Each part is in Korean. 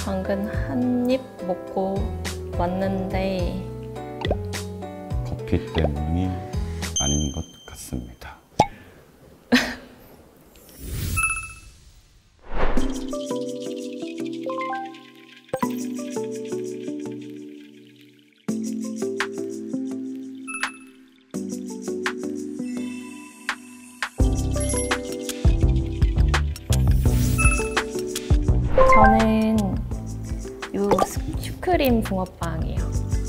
방금 한 입 먹고 왔는데 커피 때문이 아닌 것 같습니다. 저는 요 슈크림 붕어빵이에요.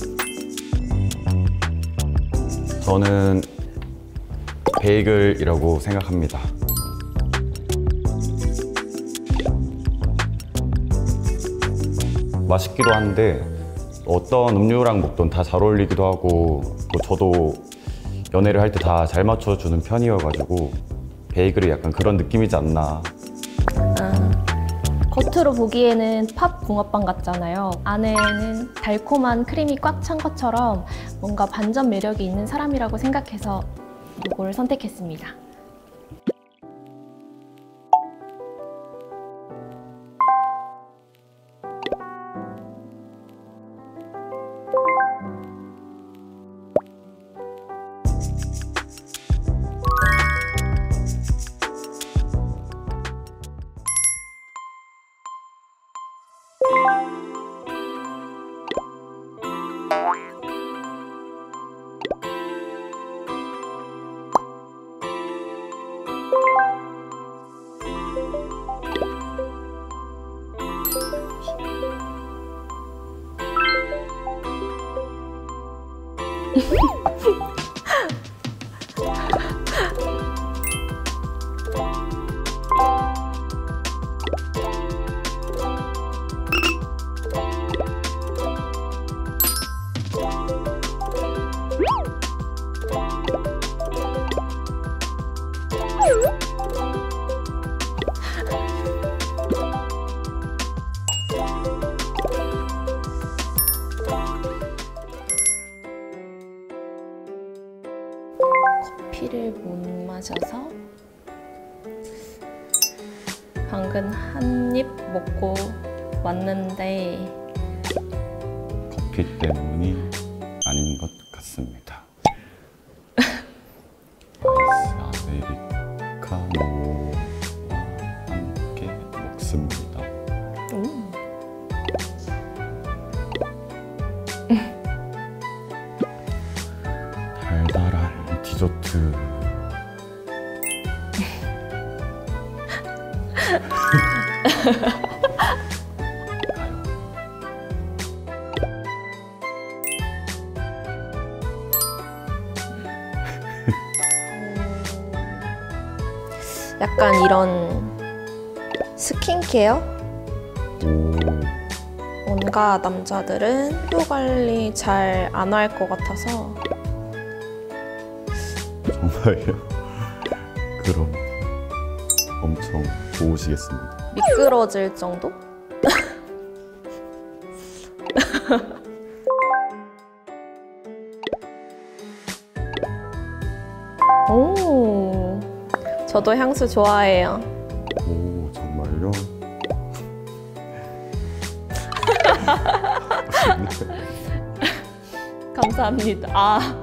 저는 베이글이라고 생각합니다. 맛있기도 한데 어떤 음료랑 먹던 다 잘 어울리기도 하고 또 저도 연애를 할 때 다 잘 맞춰주는 편이어가지고 베이글이 약간 그런 느낌이지 않나. 겉으로 보기에는 팝 붕어빵 같잖아요. 안에는 달콤한 크림이 꽉 찬 것처럼 뭔가 반전 매력이 있는 사람이라고 생각해서 이걸 선택했습니다. 커피를 못 마셔서 방금 한 입 먹고 왔는데 커피 때문이 아닌 것 같습니다. 아이스 아메리카노와 함께 먹습니다. 달달한 디저트. 약간 이런 스킨케어? 뭔가 남자들은 피부 관리 잘 안 할 것 같아서. 정말요? 그럼 엄청 좋으시겠습니다. 미끄러질 정도? 오, 저도 향수 좋아해요. 오, 정말요? 감사합니다. 아.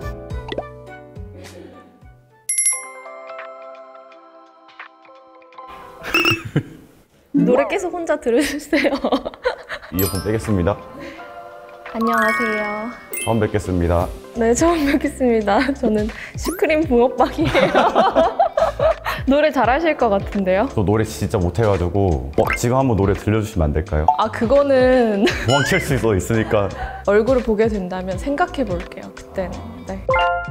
노래 계속 혼자 들으세요. 이어폰 빼겠습니다. 안녕하세요. 처음 뵙겠습니다. 네, 처음 뵙겠습니다. 저는 슈크림 붕어빵이에요. 노래 잘하실 것 같은데요? 저 노래 진짜 못해가지고 지금 한번 노래 들려주시면 안 될까요? 아, 그거는 도망칠 수 있으니까. 얼굴을 보게 된다면 생각해 볼게요, 그때는. 네.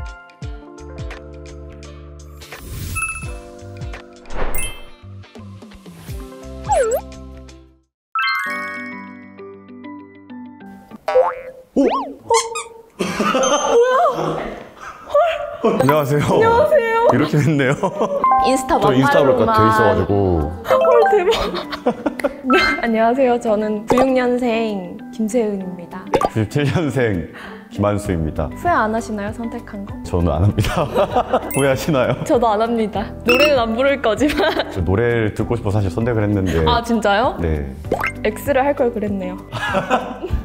오! 뭐야? 안녕하세요. 안녕하세요. 이렇게 됐네요. 인스타 저 인스타그램 돼 있어가지고. 헐, 대박. 안녕하세요. 저는 96년생 김세은입니다. 97년생 김한수입니다. 후회 안 하시나요, 선택한 거? 저는 안 합니다. 후회하시나요? 저도 안 합니다. 노래는 안 부를 거지만. 저 노래를 듣고 싶어 사실 선택을 했는데 아, 진짜요? 네. X를 할 걸 그랬네요.